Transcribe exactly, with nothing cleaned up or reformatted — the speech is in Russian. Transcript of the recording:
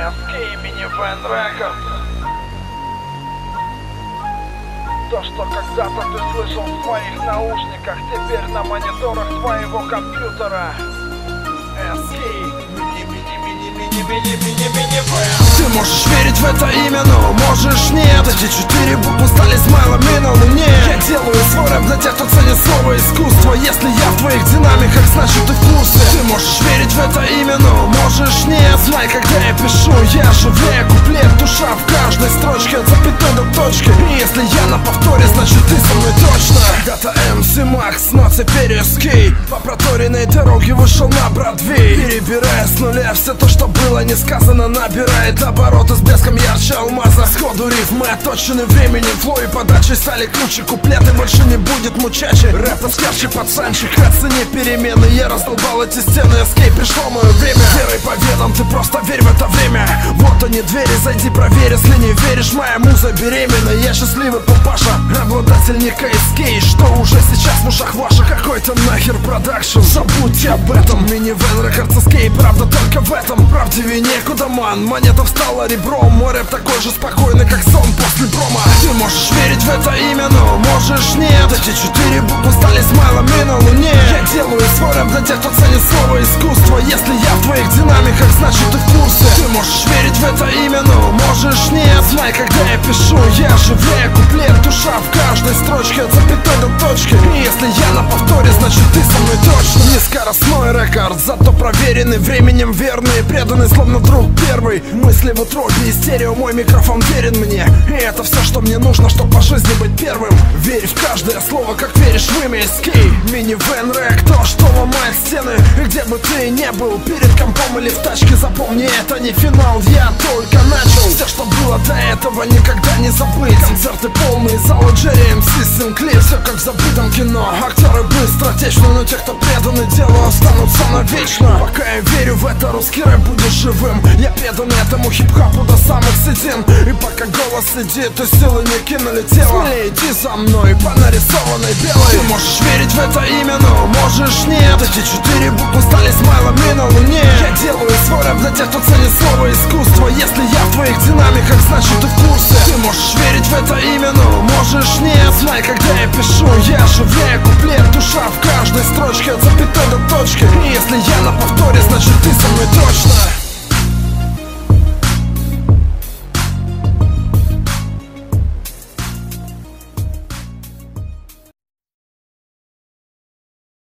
эс кей Minivan Records. То, что когда-то ты слышал в своих наушниках, теперь на мониторах твоего компьютера. эс кей Mini-Mini-Mini-Mini-Mini-Mini-Van. Ты можешь верить в это имя, но можешь нет. Эти четыре буквы стали смайлами на луне. Я делаю свой рэп для тех, кто ценит слово искусство. Если я в твоих динамиках, значит ты в курсе. Ты можешь верить в это имя, но можешь нет. Знай, когда я пишу, я живее куплет. Душа в каждой строчке от запятой до точки. И если я на повторе, значит ты со мной точно. Когда-то эм си Макс, но теперь эс кей по проторенной дороге вышел на Бродвей. Перебирая с нуля все то, что было не сказано, набирает обороты с блеском ярче алмаза. Сходу рифмы оточены временем, флоу и подачей стали круче. Куплеты больше не будет мучачи. Рэп искавший пацанчик, оцени перемены. Я раздолбал эти стены, эс кей, пришло мое время. Верой по венам, ты просто верь в это время. Вот они двери, зайди проверь, если не веришь, моя муза беременна. Я счастливый папаша, обладатель ника эс кей, что уже сейчас в ушах ваших. Какой-то нахер продакшн, забудьте об этом. Minivan Records эс кей, правда только в этом. Правдивее некуда, ман, монета встала ребром. Мой рэп такой же спокойный, как сон после промо. Ты можешь верить в это имя, но можешь нет. Эти четыре буквы стали смайлами на луне. Я делаю свой рэп для тех, кто ценит слово искусство. Если я в твоих динамиках, значит ты в курсе. Ты можешь верить в это имя, но можешь нет. Знай, когда я пишу, я живее куплет. Душа в каждой строчке от запятой до точки. И если я на повторе, значит ты со мной точно. Нескоростной рекорд, зато проверенный временем, верный, преданный, словно друг первый. Мысли в утробе и стерео, мой микрофон верен мне. И это все, что мне нужно, чтобы по жизни быть первым. Верь в каждое слово, как веришь в имя эс кей. Minivan Records, то, что ломает стены. И где бы ты ни был, перед компом или в тачке, запомни, это не финал, я только начал. Все, что было до этого, никогда не забыть. Концерты полные, залы Джерри, эм си, Синклип. Все как в забытом кино. Актеры быстротечны, но те, кто преданы делу, останутся навечно. Пока я верю в это, русский рэп будет живым. Я предан этому хип-хапу до самых седин. И пока голос сидит, то силы не кинули тело. Смелее иди за мной по нарисованной белой. Ты можешь верить в это имя, но можешь нет. Эти четыре буквы стали смайлами на луне. Я делаю свой рэп для тех, кто ценит слово искусство. Если я в твоих динамиках, значит ты в курсе. Ты можешь верить в это имя, но можешь нет. Знай, когда я пишу, я живее куплет. Душа в каждой строчке от запятой до точки. И если я на повторе, значит ты со мной точно.